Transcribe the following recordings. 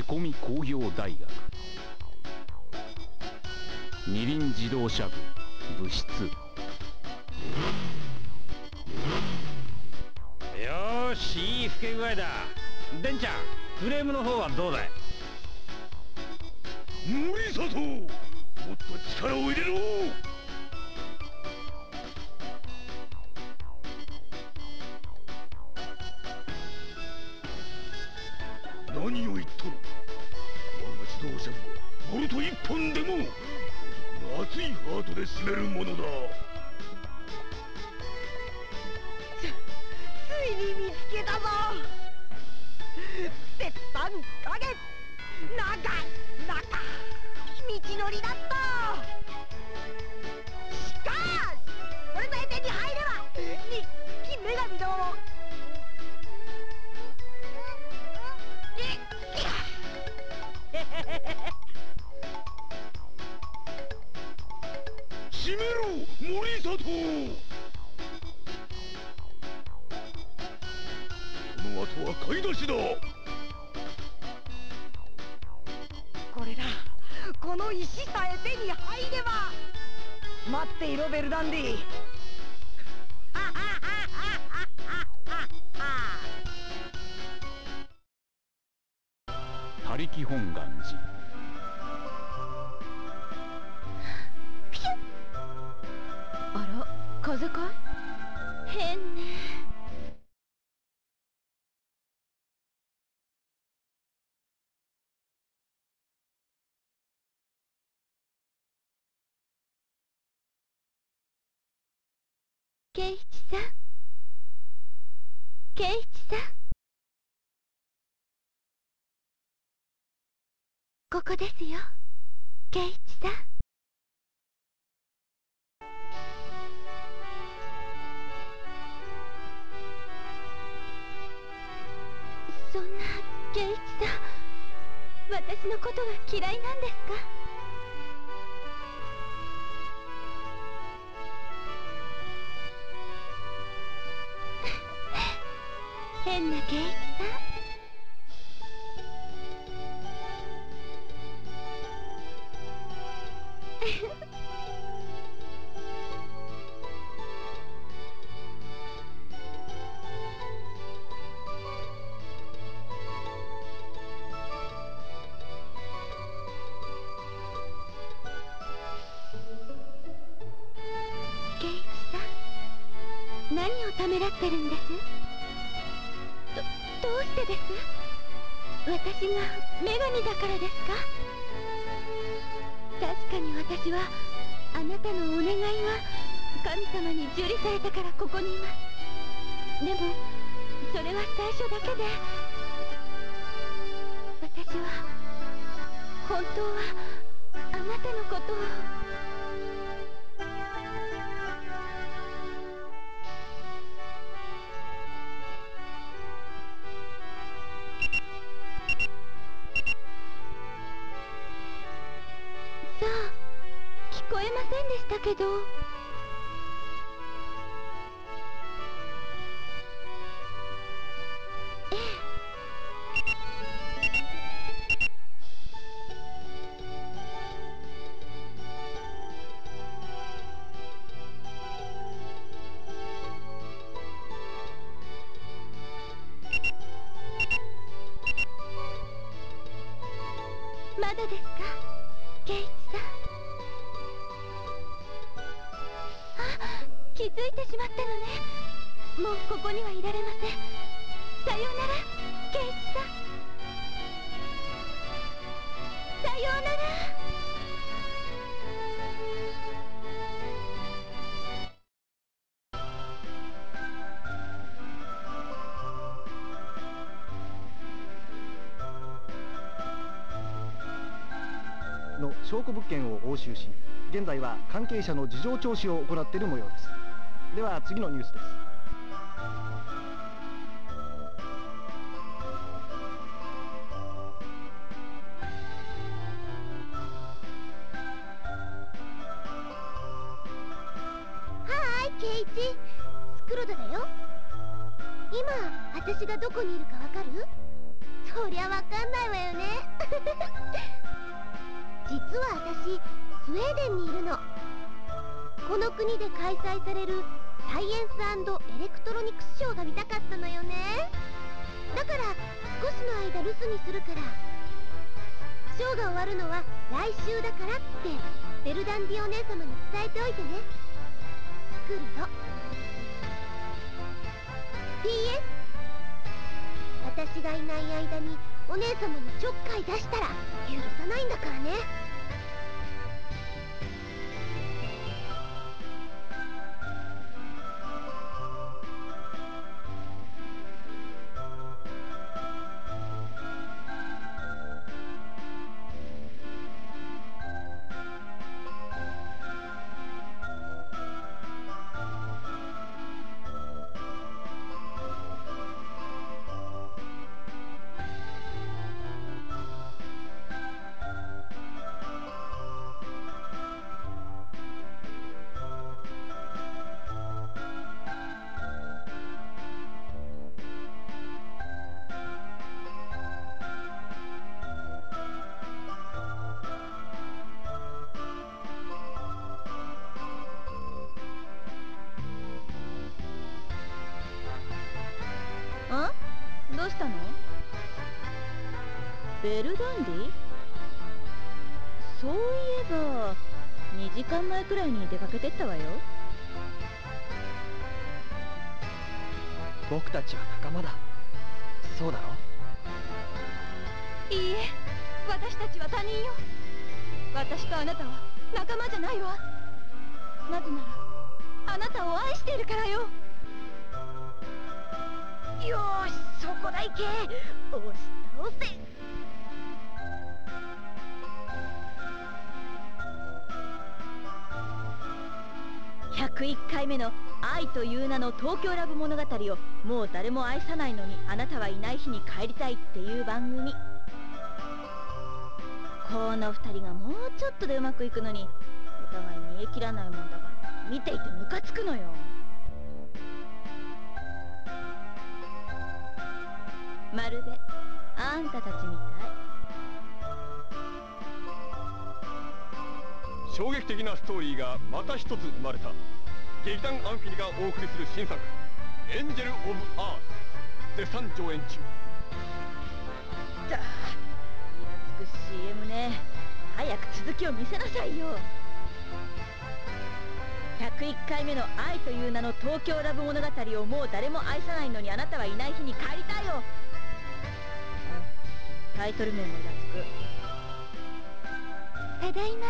メコミ工業大学二輪自動車部部室。 よーし、いい老け具合だ。デンちゃん、フレームの方はどうだい？ 森里、もっと力を入れろ。何を言っとる。我が自動車部はボルト一本でもこの熱いハートで締めるものだ。 ついに見つけたぞ。絶賛影長い道のりだった。しかしこれさえ手に入れば日記女神ども閉めろ森里。この後は買い出しだ。 これだ。この石さえ手に入れば。待っていろベルダンディ。 他力本願寺。 あら、風かい？変ね。圭一さん、圭一さん、ここですよ、圭一さん。そんな、圭一さん、私のことが嫌いなんですか？変な圭一さん。圭一さん、何をためらってるんです？どうしてです？私が女神だからですか？確かに私はあなたのお願いは神様に受理されたからここにいます。でもそれは最初だけで、私は本当はあなたのことを。さあ、聞こえませんでしたけど。ええ。まだですか、圭一さん。あ、気づいてしまったのね。もうここにはいられません。さようなら、圭一さん。さようなら。 の証拠物件を押収し、現在は関係者の事情聴取を行っている模様です。では次のニュースです。 はーい、圭一、スクロダだよ。今私がどこにいるかわかる？ そりゃわかんないわよね。実は私スウェーデンにいるの。この国で開催されるサイエンス&エレクトロニクスショーが見たかったのよね。だから少しの間留守にするから、ショーが終わるのは来週だからってベルダンディお姉様に伝えておいてね。来るの。 PS、 私がいない間にお姉様にちょっかい出したら許さないんだからね。 どうしたの？ベルダンディ？そういえば2時間前くらいに出かけてったわよ。 僕たちは仲間だ。そうだろ？ いいえ、私たちは他人よ。私とあなたは仲間じゃないわ。なぜならあなたを愛しているからよ。よーし、そこだいけ。押し倒せ。 101回目の愛という名の東京ラブ物語をもう誰も愛さないのにあなたはいない日に帰りたいっていう番組。この2人がもうちょっとでうまくいくのにお互い見え切らないもんだから見ていてムカつくのよ。まるであんたたちみたい。 衝撃的なストーリーがまた一つ生まれた。劇団アンフィニがお送りする新作「エンジェル・オブ・アース」絶賛上演中。 イラつく CM ね。早く続きを見せなさいよ。101回目の愛という名の東京ラブ物語をもう誰も愛さないのにあなたはいない日に帰りたいよ。タイトル名もイラつく。 ただいま。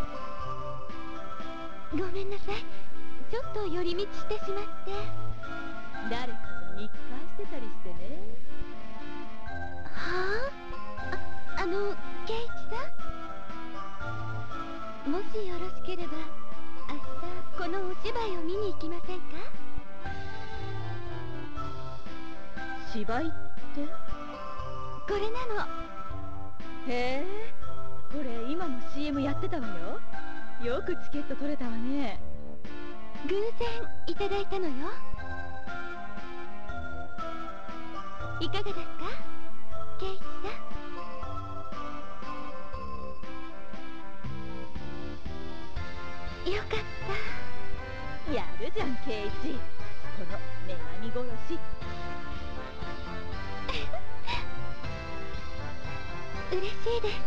ごめんなさい、ちょっと寄り道してしまって。 誰かと密会してたりしてね。 はあ、圭一さん、もしよろしければ明日このお芝居を見に行きませんか？ 芝居ってこれなの。 へえ、これ今も CM やってたわよ。よくチケット取れたわね。 偶然いただいたのよ。いかがですか、圭一さん。よかった。 やるじゃん圭一、この女神殺し。 嬉しいです。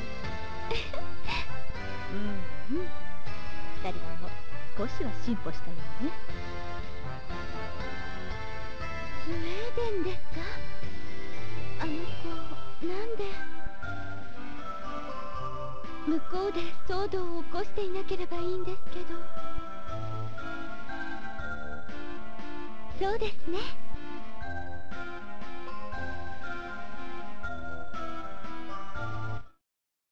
うんうん、2人とも少しは進歩したよね。 スウェーデンですか？あの子、なんで向こうで騒動を起こしていなければいいんですけど。そうですね。